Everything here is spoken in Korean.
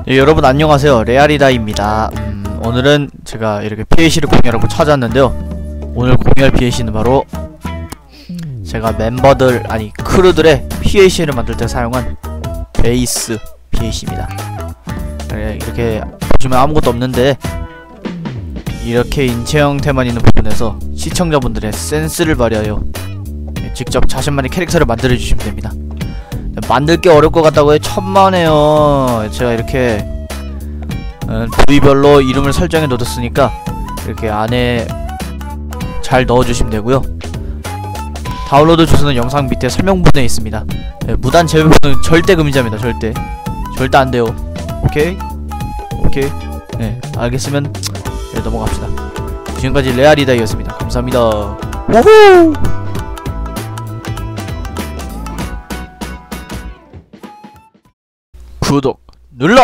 예, 여러분 안녕하세요. 레아리다입니다. 오늘은 제가 이렇게 PAC를 공유하려고 찾았는데요. 오늘 공유할 PAC는 바로 제가 멤버들, 아니 크루들의 PAC를 만들 때 사용한 베이스 PAC입니다. 이렇게 보시면 아무것도 없는데 이렇게 인체 형태만 있는 부분에서 시청자분들의 센스를 발휘하여 직접 자신만의 캐릭터를 만들어주시면 됩니다. 만들기 어려울 것 같다고 해 천만에요. 제가 이렇게 부위별로 이름을 설정해 놓았으니까 이렇게 안에 잘 넣어주시면 되고요. 다운로드 주소는 영상 밑에 설명문에 있습니다. 무단 제휴는 절대 금지합니다. 절대 안돼요. 오케이? 네, 알겠으면 넘어갑시다. 지금까지 레아리다이었습니다. 감사합니다. 우후! 구독 눌러!